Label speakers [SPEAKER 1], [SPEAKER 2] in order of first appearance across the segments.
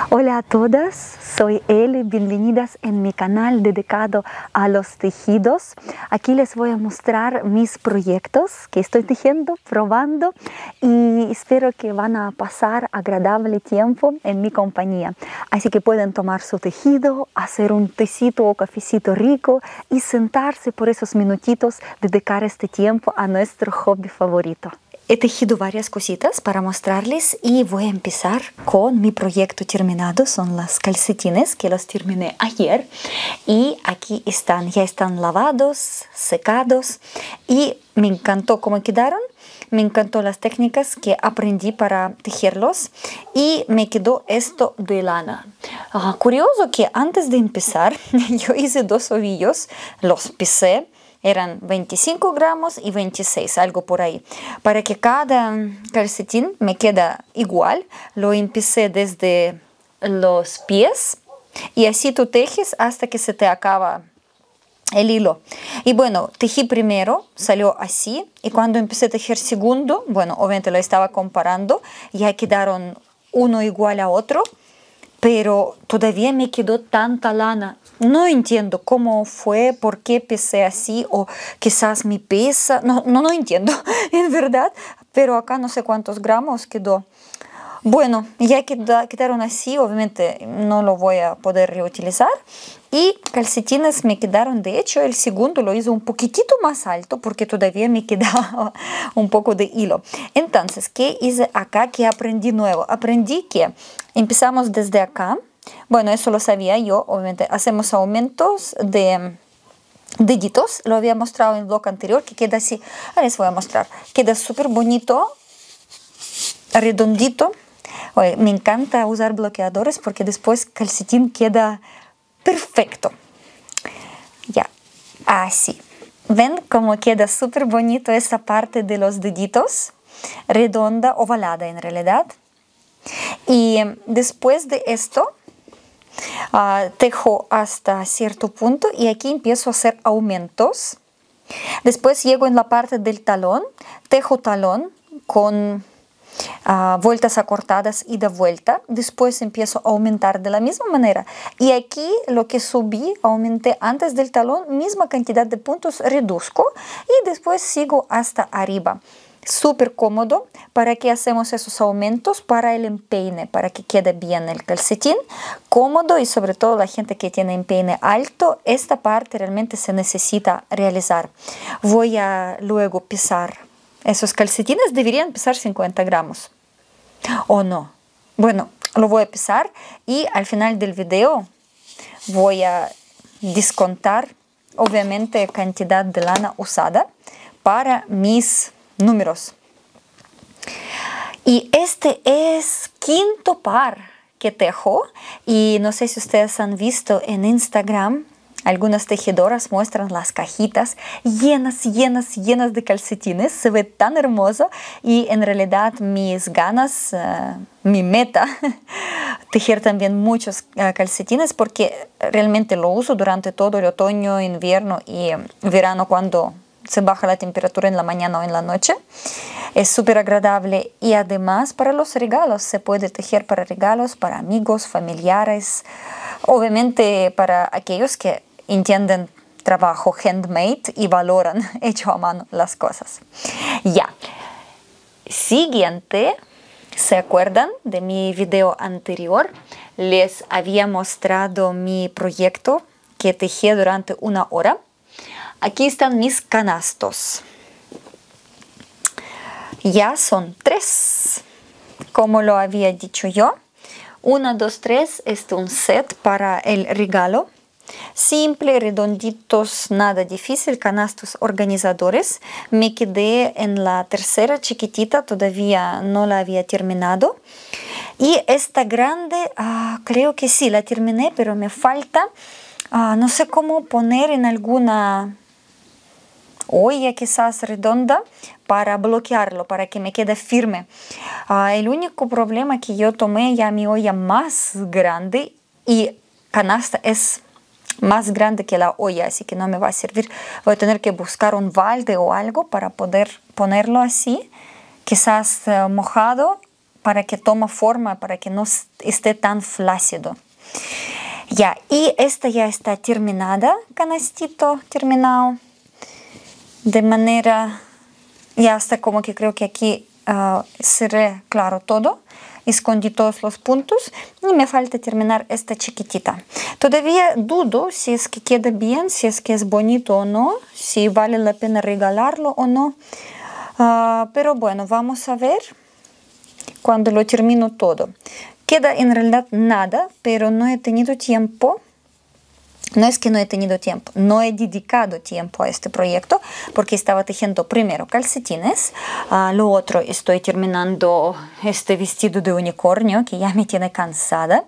[SPEAKER 1] Hola a todas, soy Eli, bienvenidas en mi canal dedicado a los tejidos. Aquí les voy a mostrar mis proyectos que estoy tejiendo, probando y espero que van a pasar agradable tiempo en mi compañía. Así que pueden tomar su tejido, hacer un tecito o cafecito rico y sentarse por esos minutitos, dedicar este tiempo a nuestro hobby favorito. He tejido varias cositas para mostrarles y voy a empezar con mi proyecto terminado. Son las calcetines que los terminé ayer y aquí están, ya están lavados, secados y me encantó cómo quedaron. Me encantó las técnicas que aprendí para tejerlos y me quedó esto de lana. Curioso que antes de empezar yo hice dos ovillos, los pisé. Eran 25 gramos y 26, algo por ahí. Para que cada calcetín me quede igual, lo empecé desde los pies y así tú tejes hasta que se te acaba el hilo. Y bueno, tejí primero, salió así, y cuando empecé a tejer segundo, bueno, obviamente lo estaba comparando, ya quedaron uno igual a otro, pero todavía me quedó tanta lana. No entiendo cómo fue, por qué pesé así, o quizás mi pesa, no entiendo, en verdad, pero acá no sé cuántos gramos quedó. Bueno, ya quedaron así, obviamente no lo voy a poder reutilizar. Y calcetines me quedaron, de hecho, el segundo lo hice un poquitito más alto porque todavía me quedaba un poco de hilo. Entonces, ¿qué hice acá? ¿Qué aprendí nuevo? Aprendí que empezamos desde acá. Bueno, eso lo sabía yo, obviamente. Hacemos aumentos de deditos. Lo había mostrado en el blog anterior, que queda así. Ahora les voy a mostrar. Queda súper bonito, redondito. Oye, me encanta usar bloqueadores porque después el calcetín queda perfecto. Ya, así. ¿Ven cómo queda súper bonito esta parte de los deditos? Redonda, ovalada en realidad. Y después de esto, tejo hasta cierto punto y aquí empiezo a hacer aumentos. Después llego en la parte del talón, tejo talón con vueltas acortadas y de vuelta. Después empiezo a aumentar de la misma manera. Y aquí lo que subí, aumenté antes del talón, misma cantidad de puntos reduzco y después sigo hasta arriba. Súper cómodo. ¿Para qué hacemos esos aumentos? Para el empeine, para que quede bien el calcetín. Cómodo y sobre todo la gente que tiene empeine alto, esta parte realmente se necesita realizar. Voy a luego pesar. Esos calcetines deberían pesar 50 gramos. ¿O no? Bueno, lo voy a pesar y al final del video voy a descontar, obviamente, cantidad de lana usada para mis números. Y este es quinto par que tejo y no sé si ustedes han visto en Instagram, algunas tejedoras muestran las cajitas llenas de calcetines. Se ve tan hermoso y en realidad mis ganas, mi meta, tejer también muchos calcetines porque realmente lo uso durante todo el otoño, invierno y verano cuando se baja la temperatura en la mañana o en la noche. Es súper agradable y además para los regalos, se puede tejer para regalos, para amigos, familiares, obviamente para aquellos que entienden trabajo handmade y valoran hecho a mano las cosas. Ya. Siguiente, ¿se acuerdan de mi video anterior? Les había mostrado mi proyecto que tejí durante una hora. Aquí están mis canastos. Ya son 3, como lo había dicho yo. 1, 2, 3 es un set para el regalo. Simple, redonditos, nada difícil, canastos organizadores. Me quedé en la tercera chiquitita, todavía no la había terminado. Y esta grande, creo que sí, la terminé, pero me falta, no sé cómo poner en alguna olla quizás redonda para bloquearlo, para que me quede firme. El único problema que yo tomé ya mi olla más grande y canasta es más grande que la olla, así que no me va a servir. Voy a tener que buscar un balde o algo para poder ponerlo así, quizás mojado, para que tome forma, para que no esté tan flácido. Ya, y esta ya está terminada, canastito terminado, de manera, ya hasta como que creo que aquí cerré claro todo, escondí todos los puntos y me falta terminar esta chiquitita. Todavía dudo si es que queda bien, si es que es bonito o no, si vale la pena regalarlo o no, pero bueno, vamos a ver cuando lo termino todo. Queda en realidad nada, pero no he tenido tiempo. No es que no he tenido tiempo, no he dedicado tiempo a este proyecto porque estaba tejiendo primero calcetines, lo otro estoy terminando este vestido de unicornio que ya me tiene cansada.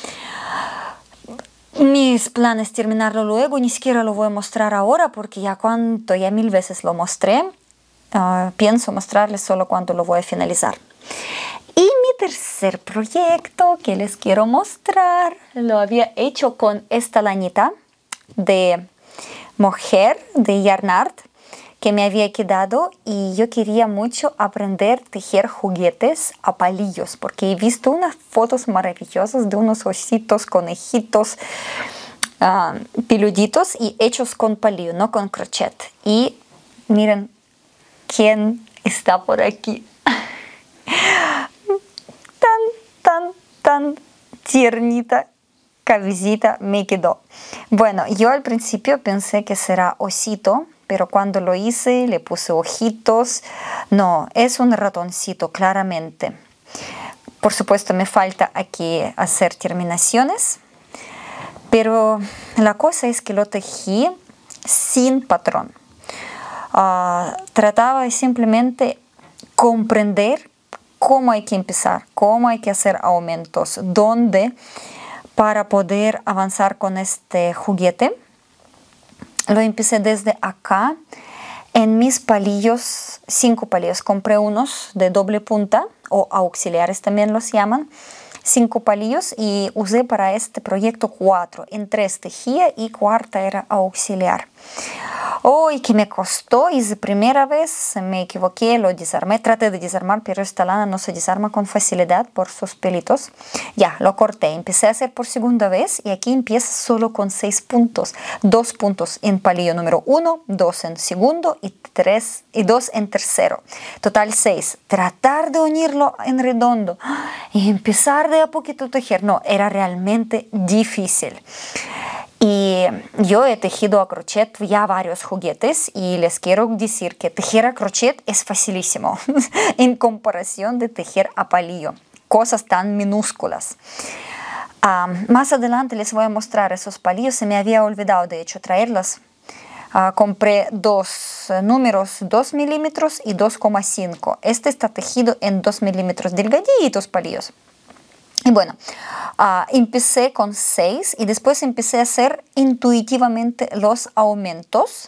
[SPEAKER 1] Mis planes terminarlo luego, ni siquiera lo voy a mostrar ahora porque ya 1000 veces lo mostré, pienso mostrarles solo cuando lo voy a finalizar. Y mi tercer proyecto que les quiero mostrar, lo había hecho con esta lanita de mujer de Yarnart que me había quedado y yo quería mucho aprender a tejer juguetes a palillos porque he visto unas fotos maravillosas de unos ositos, conejitos, peluditos y hechos con palillo, no con crochet. Y miren quién está por aquí. Tan tiernita cabecita me quedó. Bueno, yo al principio pensé que será osito, pero cuando lo hice le puse ojitos. No, es un ratoncito claramente. Por supuesto me falta aquí hacer terminaciones, pero la cosa es que lo tejí sin patrón. Trataba simplemente comprender cómo hay que empezar, cómo hay que hacer aumentos, dónde para poder avanzar con este juguete. Lo empecé desde acá en mis palillos, 5 palillos. Compré unos de doble punta o auxiliares también los llaman. 5 palillos y usé para este proyecto 4. En 3 tejía y cuarta era auxiliar. ¡Uy! Que me costó y de primera vez me equivoqué, lo desarmé. Traté de desarmar, pero esta lana no se desarma con facilidad por sus pelitos. Ya, lo corté. Empecé a hacer por segunda vez y aquí empieza solo con 6 puntos. 2 puntos en palillo número 1, 2 en segundo y 2 en tercero. Total 6. Tratar de unirlo en redondo y empezar de a poquito a tejer. No, era realmente difícil. Y yo he tejido a crochet ya varios juguetes y les quiero decir que tejer a crochet es facilísimo en comparación de tejer a palillo, cosas tan minúsculas. Más adelante les voy a mostrar esos palillos, se me había olvidado de hecho traerlos. Compré dos números 2 milímetros y 2,5. Este está tejido en 2 milímetros, delgaditos palillos. Y bueno, empecé con 6 y después empecé a hacer intuitivamente los aumentos,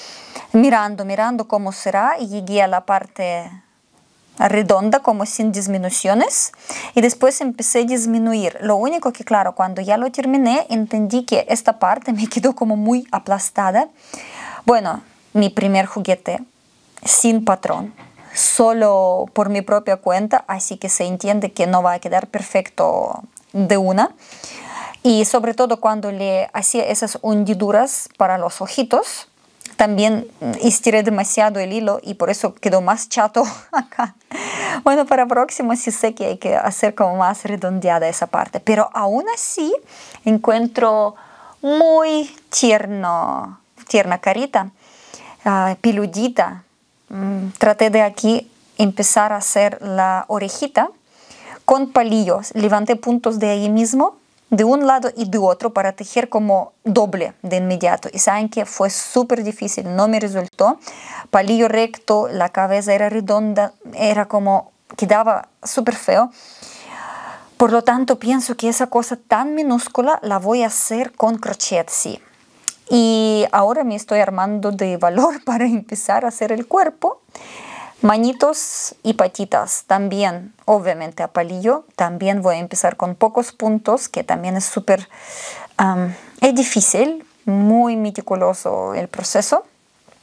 [SPEAKER 1] mirando cómo será y llegué a la parte redonda como sin disminuciones y después empecé a disminuir. Lo único que claro, cuando ya lo terminé entendí que esta parte me quedó como muy aplastada. Bueno, mi primer juguete sin patrón. Solo por mi propia cuenta, así que se entiende que no va a quedar perfecto de una. Y sobre todo cuando le hacía esas hundiduras para los ojitos, también estiré demasiado el hilo y por eso quedó más chato acá. Bueno, para próximo sí sé que hay que hacer como más redondeada esa parte, pero aún así encuentro muy tierna carita, peludita. Traté de aquí empezar a hacer la orejita con palillos. Levanté puntos de ahí mismo, de un lado y de otro, para tejer como doble de inmediato. Y saben que fue súper difícil, no me resultó. Palillo recto, la cabeza era redonda, era como, quedaba súper feo. Por lo tanto, pienso que esa cosa tan minúscula la voy a hacer con crochet, sí. Y ahora me estoy armando de valor para empezar a hacer el cuerpo. Manitos y patitas también, obviamente a palillo. También voy a empezar con pocos puntos, que también es súper es difícil, muy meticuloso el proceso.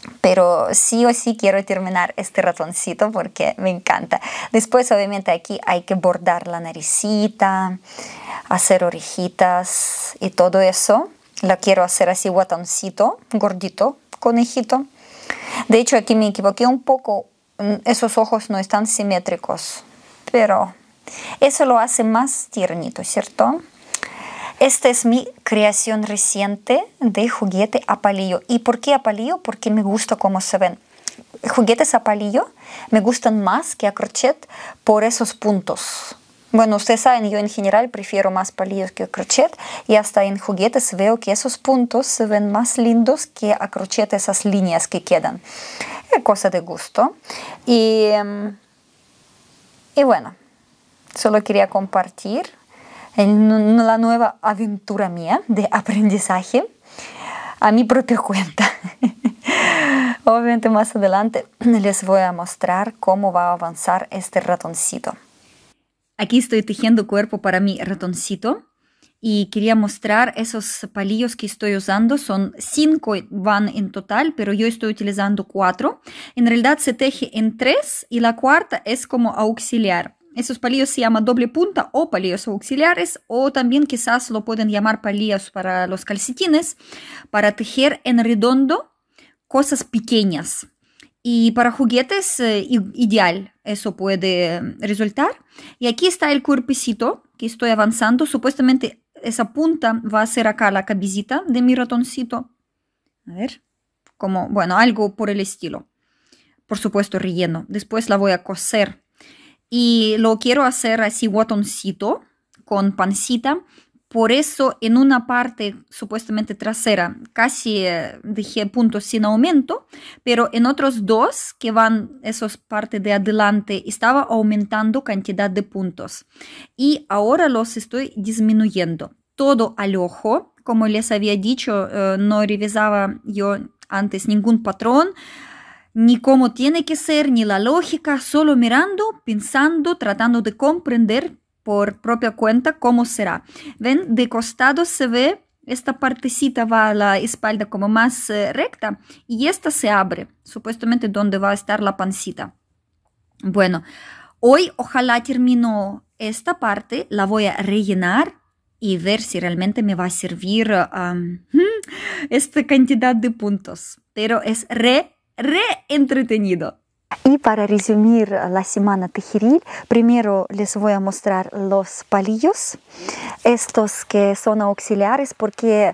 [SPEAKER 1] Pero sí o sí quiero terminar este ratoncito porque me encanta. Después, obviamente, aquí hay que bordar la naricita, hacer orejitas y todo eso. Lo quiero hacer así guatoncito, gordito, conejito. De hecho, aquí me equivoqué un poco. Esos ojos no están simétricos, pero eso lo hace más tiernito, ¿cierto? Esta es mi creación reciente de juguete a palillo. ¿Y por qué a palillo? Porque me gusta cómo se ven. Juguetes a palillo me gustan más que a crochet por esos puntos. Bueno, ustedes saben, yo en general prefiero más palillos que a crochet y hasta en juguetes veo que esos puntos se ven más lindos que a crochet esas líneas que quedan. Es cosa de gusto. Y bueno, solo quería compartir en la nueva aventura mía de aprendizaje a mi propia cuenta. Obviamente más adelante les voy a mostrar cómo va a avanzar este ratoncito. Aquí estoy tejiendo cuerpo para mi ratoncito y quería mostrar esos palillos que estoy usando. Son 5 van en total, pero yo estoy utilizando 4. En realidad se teje en 3 y la cuarta es como auxiliar. Esos palillos se llaman doble punta o palillos auxiliares, o también quizás lo pueden llamar palillos para los calcetines, para tejer en redondo cosas pequeñas. Y para juguetes, ideal, eso puede resultar. Y aquí está el cuerpecito que estoy avanzando. Supuestamente esa punta va a ser acá la cabecita de mi ratoncito. A ver, como, bueno, algo por el estilo. Por supuesto, relleno. Después la voy a coser. Y lo quiero hacer así guatoncito, con pancita. Por eso en una parte supuestamente trasera casi dejé puntos sin aumento, pero en otros dos que van esos partes de adelante estaba aumentando cantidad de puntos. Y ahora los estoy disminuyendo. Todo al ojo, como les había dicho, no revisaba yo antes ningún patrón, ni cómo tiene que ser, ni la lógica, solo mirando, pensando, tratando de comprender por propia cuenta cómo será. ¿Ven? De costado se ve, esta partecita va a la espalda como más recta y esta se abre, supuestamente donde va a estar la pancita. Bueno, hoy ojalá termino esta parte, la voy a rellenar y ver si realmente me va a servir esta cantidad de puntos. Pero es re entretenido. Y para resumir la semana tejeril, primero les voy a mostrar los palillos, estos que son auxiliares porque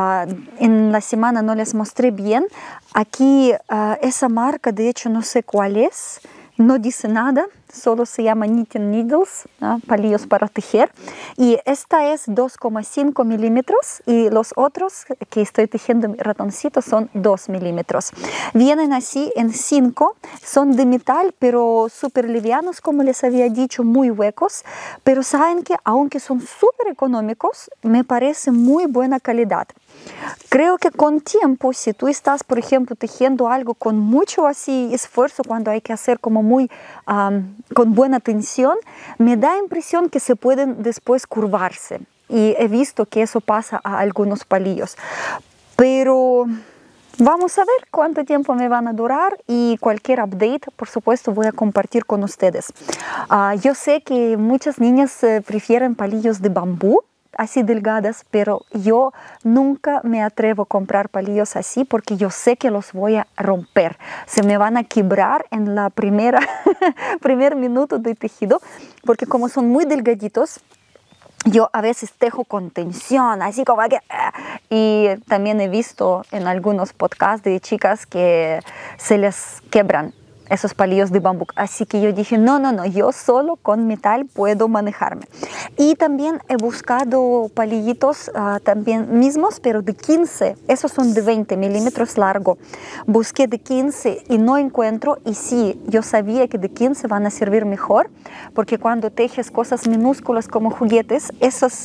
[SPEAKER 1] en la semana no les mostré bien. Aquí esa marca, de hecho no sé cuál es, no dice nada, solo se llama Knitting Needles, palillos para tejer. Y esta es 2,5 milímetros y los otros que estoy tejiendo mi ratoncito son 2 milímetros. Vienen así en 5, son de metal pero súper livianos, como les había dicho, muy huecos. Pero saben que aunque son súper económicos, me parece muy buena calidad. Creo que con tiempo, si tú estás, por ejemplo, tejiendo algo con mucho así esfuerzo, cuando hay que hacer como muy con buena tensión, me da impresión que se pueden después curvarse. Y he visto que eso pasa a algunos palillos. Pero vamos a ver cuánto tiempo me van a durar y cualquier update, por supuesto, voy a compartir con ustedes. Yo sé que muchas niñas prefieren palillos de bambú, así delgadas, pero yo nunca me atrevo a comprar palillos así porque yo sé que los voy a romper. Se me van a quebrar en la primer minuto de tejido, porque como son muy delgaditos, yo a veces tejo con tensión, así como que... Y también he visto en algunos podcasts de chicas que se les quebran esos palillos de bambú. Así que yo dije, no, yo solo con metal puedo manejarme. Y también he buscado palillitos también mismos, pero de 15. Esos son de 20 milímetros largo. Busqué de 15 y no encuentro. Y sí, yo sabía que de 15 van a servir mejor, porque cuando tejes cosas minúsculas como juguetes, esos...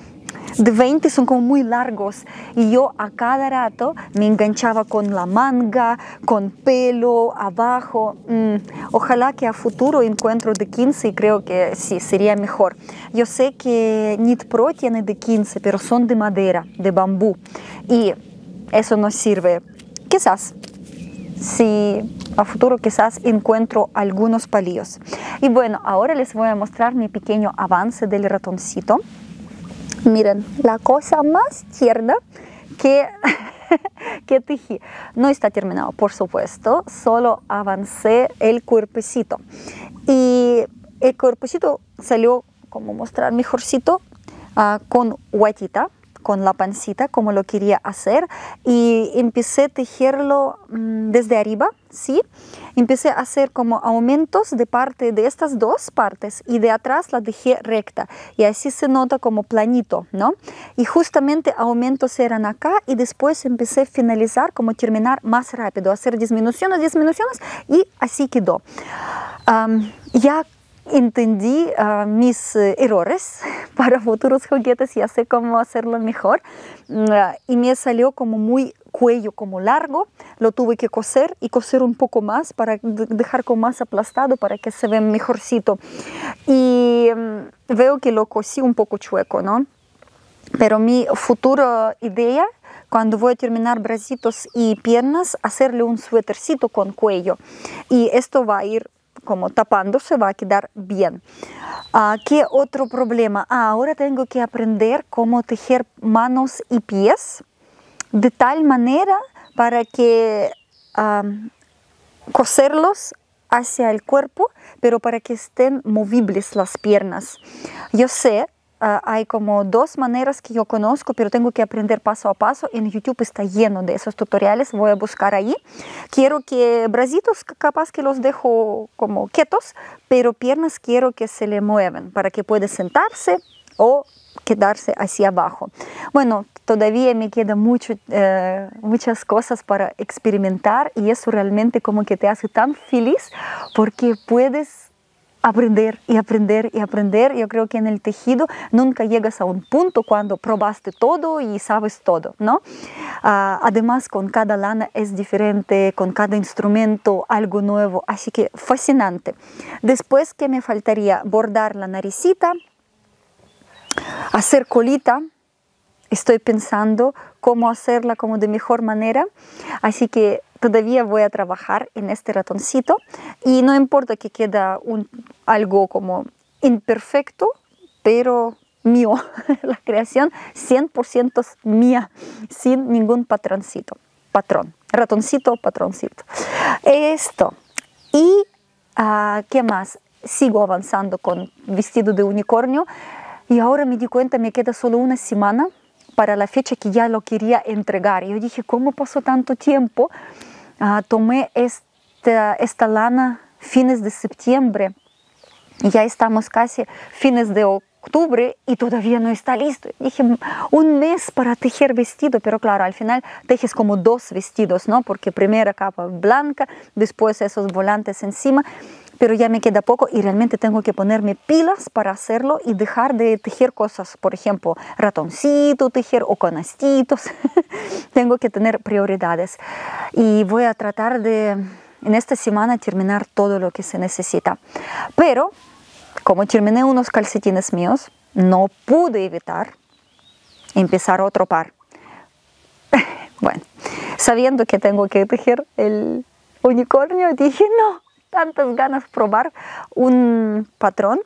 [SPEAKER 1] de 20 son como muy largos y yo a cada rato me enganchaba con la manga, con pelo abajo. Ojalá que a futuro encuentro de 15 y creo que sí, sería mejor. Yo sé que Knit Pro tiene de 15, pero son de madera, de bambú, y eso no sirve. Quizás si a futuro quizás encuentro algunos palillos. Y bueno, ahora les voy a mostrar mi pequeño avance del ratoncito. Miren, la cosa más tierna que, que tejí. No está terminado, por supuesto, solo avancé el cuerpecito. Y el cuerpecito salió, como mostrar mejorcito, con guatita, con la pancita, como lo quería hacer, y empecé a tejerlo desde arriba, ¿sí? Empecé a hacer como aumentos de parte de estas dos partes y de atrás la dejé recta y así se nota como planito, ¿no? Y justamente aumentos eran acá y después empecé a finalizar, como terminar más rápido, hacer disminuciones y así quedó. Ya entendí mis errores para futuros juguetes, ya sé cómo hacerlo mejor y me salió como muy cuello como largo, lo tuve que coser y coser un poco más para dejar como más aplastado para que se vea mejorcito y veo que lo cosí un poco chueco, ¿no? Pero mi futura idea, cuando voy a terminar bracitos y piernas, hacerle un suétercito con cuello y esto va a ir como tapándose, va a quedar bien. ¿Qué otro problema? Ahora tengo que aprender cómo tejer manos y pies de tal manera para que coserlos hacia el cuerpo, pero para que estén movibles las piernas. Yo sé, hay como dos maneras que yo conozco, pero tengo que aprender paso a paso. En YouTube está lleno de esos tutoriales, voy a buscar ahí. Quiero que bracitos capaz que los dejo como quietos, pero piernas quiero que se le muevan para que pueda sentarse o quedarse hacia abajo. Bueno, todavía me quedan muchas cosas para experimentar y eso realmente como que te hace tan feliz porque puedes aprender y aprender y aprender. Yo creo que en el tejido nunca llegas a un punto cuando probaste todo y sabes todo, ¿no? Además, con cada lana es diferente, con cada instrumento algo nuevo, así que fascinante. Después, ¿qué me faltaría? Bordar la naricita, hacer colita. Estoy pensando cómo hacerla como de mejor manera, así que todavía voy a trabajar en este ratoncito y no importa que queda algo como imperfecto, pero mío, la creación 100% mía, sin ningún ratoncito, patroncito. Esto. Y, ¿qué más? Sigo avanzando con vestido de unicornio y ahora me di cuenta, me queda solo una semana para la fecha que ya lo quería entregar. Yo dije, ¿cómo pasó tanto tiempo? Tomé esta lana fines de septiembre. Ya estamos casi fines de octubre y todavía no está listo. Dije, un mes para tejer vestido, pero claro, al final tejes como dos vestidos, ¿no? Porque primera capa blanca, después esos volantes encima. Pero ya me queda poco y realmente tengo que ponerme pilas para hacerlo y dejar de tejer cosas, por ejemplo, ratoncito tejer o canastitos. Tengo que tener prioridades y voy a tratar de en esta semana terminar todo lo que se necesita. Pero como terminé unos calcetines míos, no pude evitar empezar otro par. Bueno, sabiendo que tengo que tejer el unicornio, dije no. Tantas ganas de probar un patrón.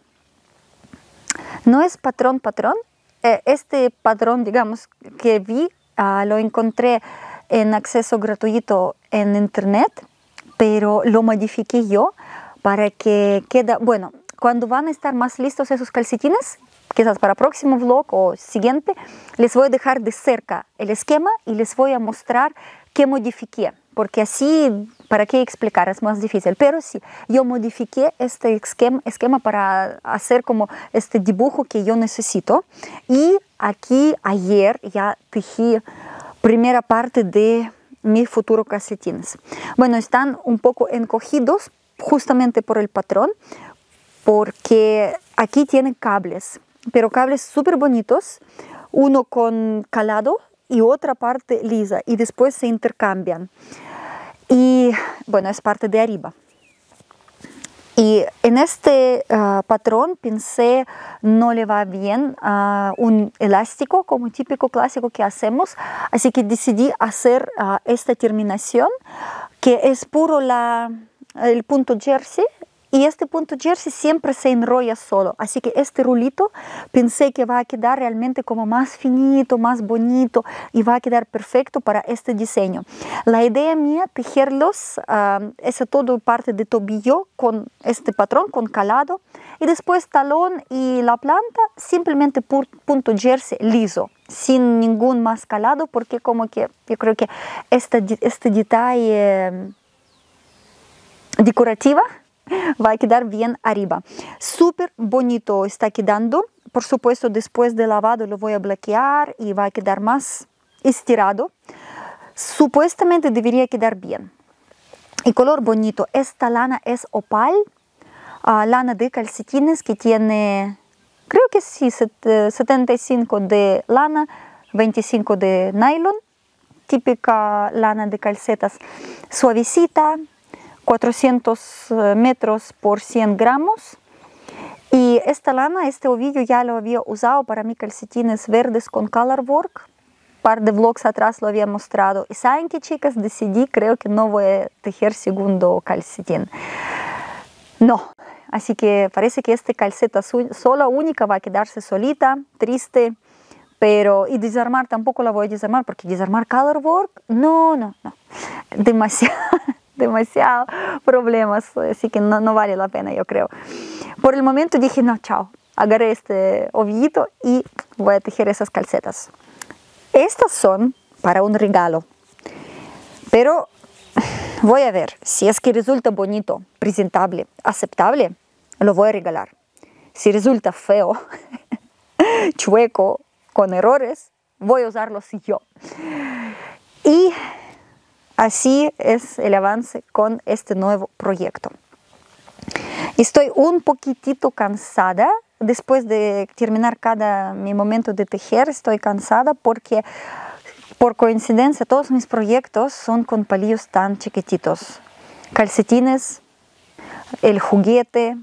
[SPEAKER 1] No es patrón. Este patrón, digamos, que vi, lo encontré en acceso gratuito en internet, pero lo modifiqué yo para que quede, bueno, cuando van a estar más listos esos calcetines, quizás para próximo vlog o siguiente, les voy a dejar de cerca el esquema y les voy a mostrar qué modifiqué. Porque así, ¿para qué explicar? Es más difícil. Pero sí, yo modifiqué este esquema para hacer como este dibujo que yo necesito. Y aquí ayer ya tejí primera parte de mis futuros calcetines. Bueno, están un poco encogidos justamente por el patrón, porque aquí tienen cables, pero cables súper bonitos, uno con calado y otra parte lisa, y después se intercambian. Y bueno, es parte de arriba. Y en este patrón pensé no le va bien un elástico como típico clásico que hacemos, así que decidí hacer esta terminación que es puro el punto jersey. Y este punto jersey siempre se enrolla solo, así que este rulito pensé que va a quedar realmente como más finito, más bonito y va a quedar perfecto para este diseño. La idea mía tejerlos, es todo parte de tobillo con este patrón, con calado, y después talón y la planta simplemente punto jersey liso, sin ningún más calado, porque como que yo creo que este detalle decorativa va a quedar bien arriba. Súper bonito está quedando. Por supuesto, después de lavado lo voy a blanquear y va a quedar más estirado. Supuestamente debería quedar bien. Y color bonito. Esta lana es opal, lana de calcetines que tiene, creo que sí, 75 de lana, 25 de nylon. Típica lana de calcetas suavecita. 400 metros por 100 gramos. Y esta lana, este ovillo ya lo había usado para mis calcetines verdes con colorwork. Un par de vlogs atrás lo había mostrado. Y saben qué, chicas, decidí, creo que no voy a tejer segundo calcetín. No. Así que parece que esta calceta sola, única, va a quedarse solita, triste. Pero, y desarmar tampoco la voy a desarmar, porque desarmar colorwork, no. Demasiado problemas, así que no vale la pena, yo creo. Por el momento dije, no, chao, agarré este ovillito y voy a tejer esas calcetas. Estas son para un regalo, pero voy a ver si es que resulta bonito, presentable, aceptable, lo voy a regalar. Si resulta feo, chueco, con errores, voy a usarlos yo. Y así es el avance con este nuevo proyecto. Estoy un poquitito cansada. Después de terminar mi momento de tejer, estoy cansada porque, por coincidencia, todos mis proyectos son con palillos tan chiquititos. Calcetines, el juguete,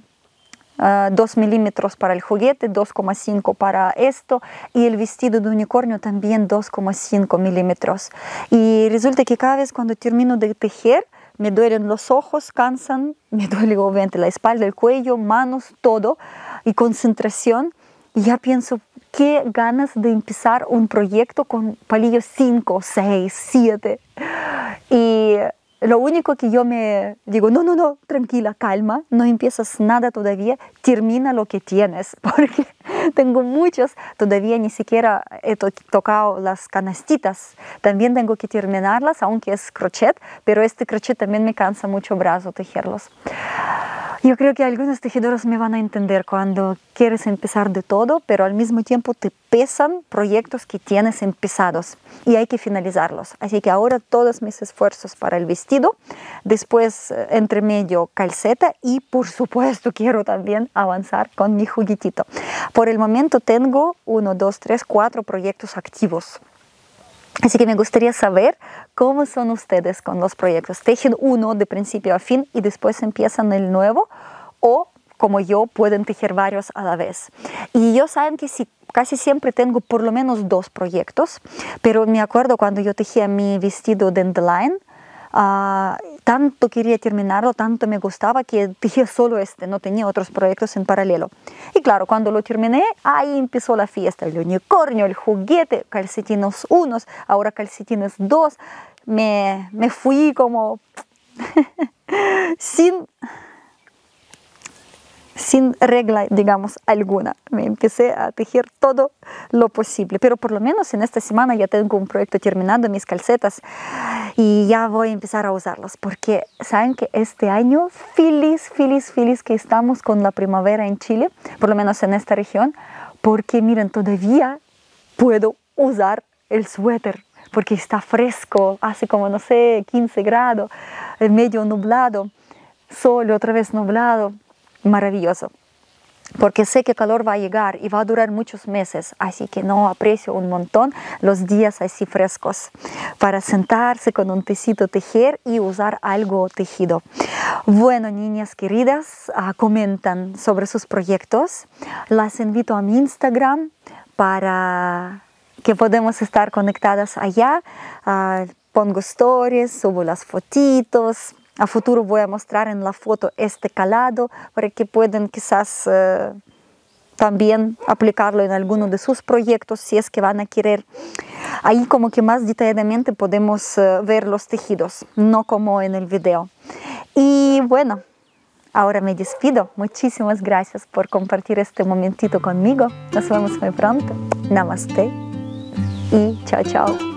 [SPEAKER 1] 2 milímetros para el juguete, 2,5 para esto, y el vestido de unicornio también 2,5 milímetros. Y resulta que cada vez cuando termino de tejer, me duelen los ojos, cansan, me duele obviamente la espalda, el cuello, manos, todo, y concentración. Y ya pienso, qué ganas de empezar un proyecto con palillos 5, 6, 7. Y lo único que yo me digo, no, tranquila, calma, no empiezas nada todavía, termina lo que tienes, porque tengo muchos, todavía ni siquiera he tocado las canastitas, también tengo que terminarlas, aunque es crochet, pero este crochet también me cansa mucho brazo tejerlos. Yo creo que algunos tejedores me van a entender cuando quieres empezar de todo, pero al mismo tiempo te pesan proyectos que tienes empezados y hay que finalizarlos. Así que ahora todos mis esfuerzos para el vestido, después entre medio calceta y por supuesto quiero también avanzar con mi juguetito. Por el momento tengo 1, 2, 3, 4 proyectos activos. Así que me gustaría saber cómo son ustedes con los proyectos. ¿Tejen uno de principio a fin y después empiezan el nuevo? ¿O, como yo, pueden tejer varios a la vez? Y yo saben que sí, casi siempre tengo por lo menos 2 proyectos. Pero me acuerdo cuando yo tejía mi vestido de Dandelion, tanto quería terminarlo, tanto me gustaba que tejía solo este, no tenía otros proyectos en paralelo. Y claro, cuando lo terminé, ahí empezó la fiesta, el unicornio, el juguete, calcetines 1, ahora calcetines 2. Me fui como sin regla, digamos, alguna. Me empecé a tejer todo lo posible, pero por lo menos en esta semana ya tengo un proyecto terminado, mis calcetas, y ya voy a empezar a usarlos, porque saben que este año feliz que estamos con la primavera en Chile, por lo menos en esta región, porque miren, todavía puedo usar el suéter, porque está fresco, hace como, no sé, 15 grados, medio nublado, sol otra vez nublado. Maravilloso. porque sé que calor va a llegar y va a durar muchos meses, así que no aprecio un montón los días así frescos para sentarse con un tecito, tejer y usar algo tejido. Bueno, niñas queridas, comentan sobre sus proyectos. Las invito a mi Instagram para que podamos estar conectadas allá. Pongo stories, subo las fotitos. A futuro voy a mostrar en la foto este calado para que puedan quizás también aplicarlo en alguno de sus proyectos si es que van a querer. Ahí como que más detalladamente podemos ver los tejidos, no como en el video. Y bueno, ahora me despido. Muchísimas gracias por compartir este momentito conmigo. Nos vemos muy pronto. Namaste y chao, chao.